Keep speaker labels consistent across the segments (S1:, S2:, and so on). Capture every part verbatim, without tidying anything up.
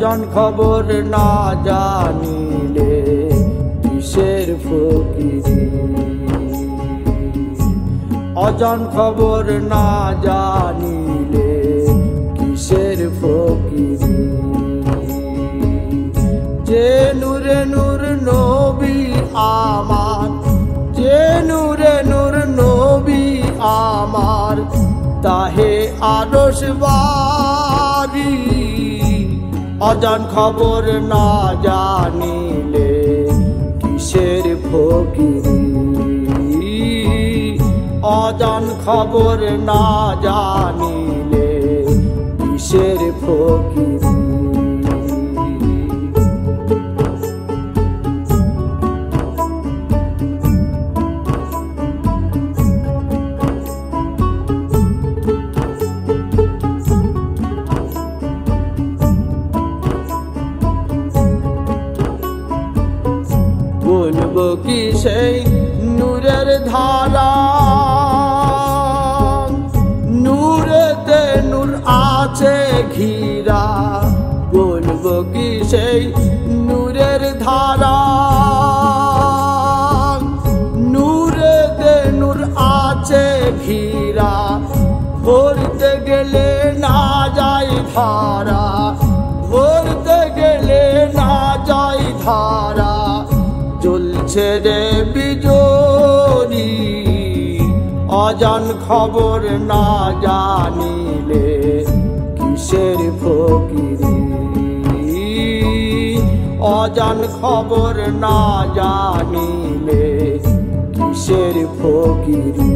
S1: অজান খবর না জানিলে কিসের ফকিরি। অজান খবর না জানিলে কিসের ফকিরি। যে নূরে নূর নবী আমার, যে নূরে নূর নবী আমার, তাহে আরশ বারি। অজান খবর না জানিলে কিসের ফকিরি। অজান খবর না জানিলে কিসের ফকিরি। বলবো কি সেই নূরের ধারা, নূরেতে নূর আছে ঘিরা। বলবো কি সেই নূরের ধারা, নূরেতে নূর আছে ঘিরা। ভরতে গেলে না যায় ধারা, ভরতে গেলে না যায় ধারা। জ্বলছে রে বিজলি অজান খবর না জানিলে কিসের ফকিরি। অজান খবর না জানিলে কিসের ফকিরি।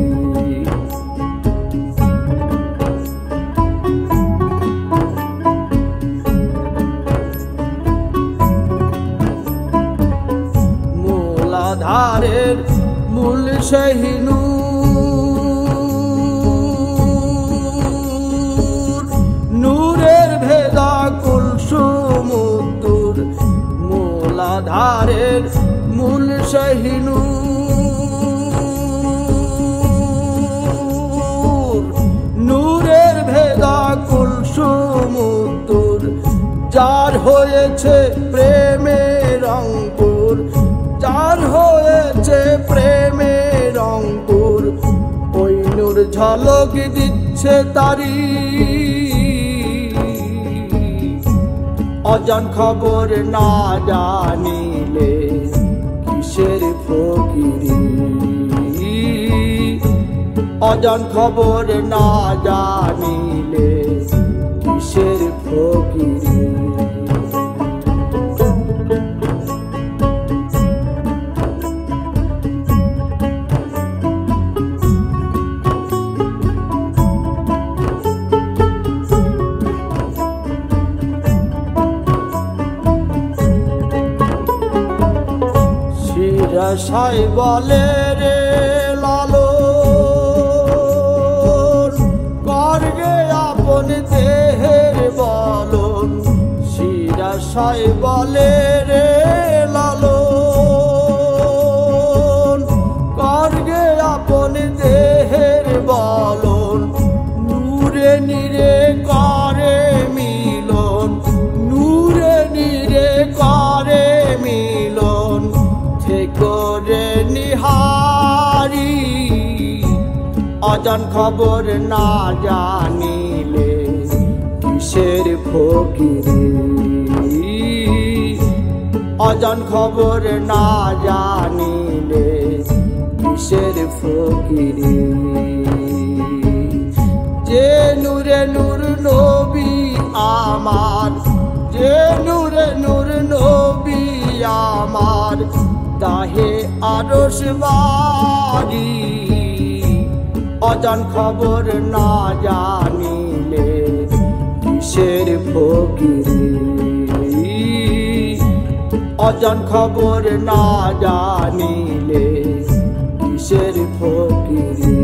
S1: ধারের মূল সেই নূর, নূরের ভেদা কুল সমুদ্র। মূলাধারের মূল সেই নূর, নূরের ভেদা কুল সমুদ্র। যার হয়েছে প্রেমের অঙ্কুর, যার হয়েছে প্রেমের অঙ্কুর। ওই নূর ঝলক দিচ্ছে তারি। অজান খবর না জানিলে কিসের ফকিরি। অজান খবর না জানিলে কিসের ফকিরি। সাই বলে রে লালন, করগে আপন দেহের বলন। শিরা সাই বলে রে লালন, করগে আপন দেহের বলন। নূরে নিরে করে মিলন, নূরে নিরে করে মিলন। করে নিহারি অজান খবর না জানিলে কিসের ফকিরি। অজান খবর না জানিলে কিসের ফকিরি। যে নূরে নূর নবী আমার, যে নূরে নূর নবী আমার, তাহে আরশ বারি। অজান খবর না জানিলে কিসের ফকিরি। অজান খবর না জানিলে কিসের ফকিরি।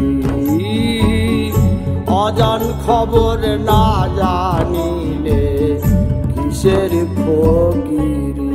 S1: অজান খবর না জানিলে কিসের ফকিরি।